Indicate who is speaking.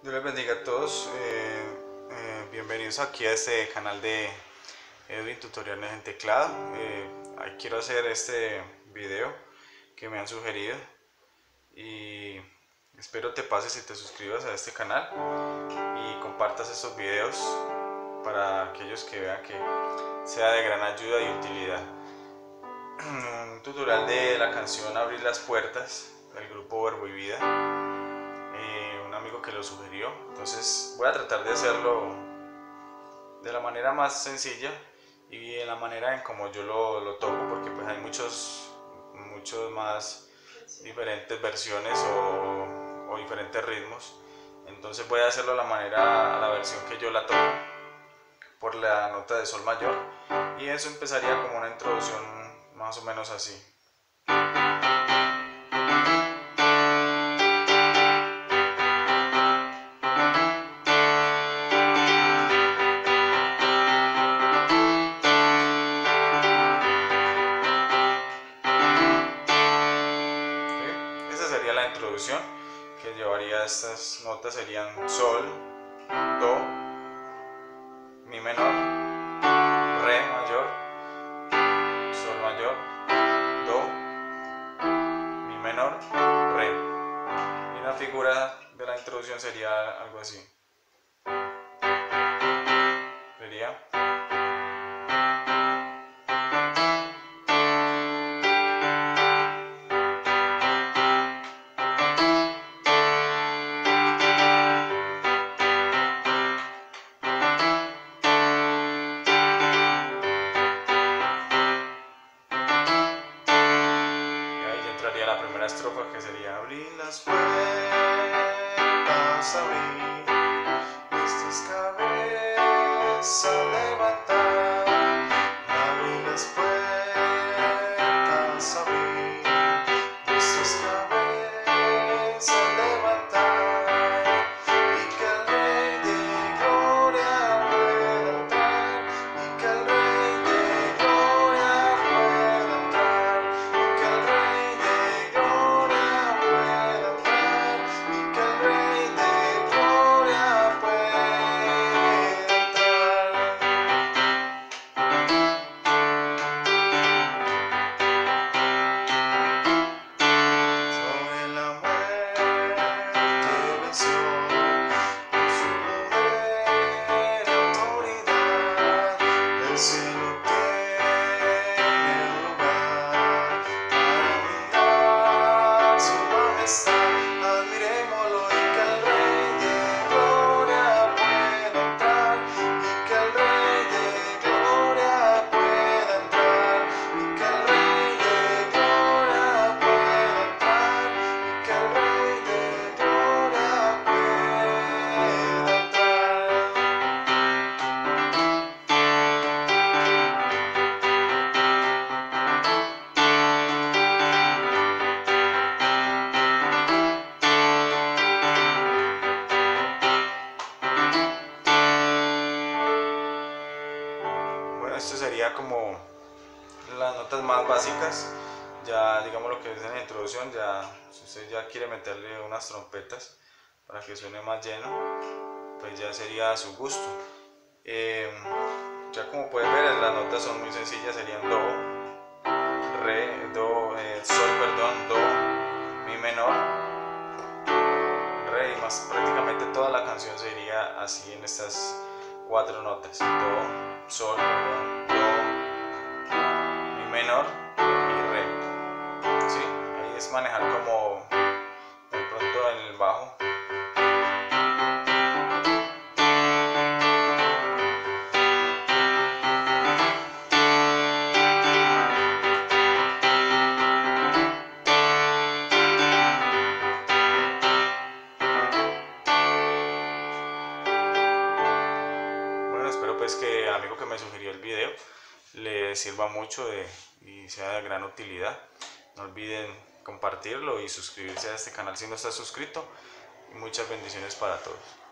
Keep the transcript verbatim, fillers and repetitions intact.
Speaker 1: Dios les bendiga a todos. Eh, eh, bienvenidos aquí a este canal de Edwin Tutoriales en Teclado. Eh, quiero hacer este video que me han sugerido y espero te pases y te suscribas a este canal y compartas estos videos para aquellos que vean que sea de gran ayuda y utilidad. Un tutorial de la canción Abrir las Puertas del grupo Verbo y Vida. Un amigo que lo sugirió, entonces voy a tratar de hacerlo de la manera más sencilla y en la manera en como yo lo, lo toco, porque pues hay muchos muchos más diferentes versiones o, o diferentes ritmos. Entonces voy a hacerlo a la manera, a la versión que yo la toco, por la nota de sol mayor, y eso empezaría como una introducción más o menos así. Sería la introducción que llevaría estas notas: serían sol, do, mi menor, re mayor, sol mayor, do, mi menor, re. Y la figura de la introducción sería algo así. Sería la primera estrofa, que sería: abrir las puertas, abrir nuestras cabezas, levantar, abrir las puertas, abrir nuestras cabezas, levantar, y que el Rey de Gloria pueda entrar, y que el Rey de Gloria pueda entrar, y que el Rey de Esto sería como las notas más básicas. Ya digamos lo que es en la introducción. Ya si usted ya quiere meterle unas trompetas para que suene más lleno, pues ya sería a su gusto. Eh, ya como pueden ver, las notas son muy sencillas. Serían do, re, do, eh, sol, perdón, do, mi menor, re, y más prácticamente toda la canción sería así en estas cuatro notas: do, sol, perdón, do, mi menor y re. ¿Sí? Ahí es manejar como de pronto en el bajo. Bueno, espero pues que al amigo que me sugirió el video le sirva mucho de, y sea de gran utilidad. No olviden compartirlo y suscribirse a este canal si no está suscrito. Y muchas bendiciones para todos.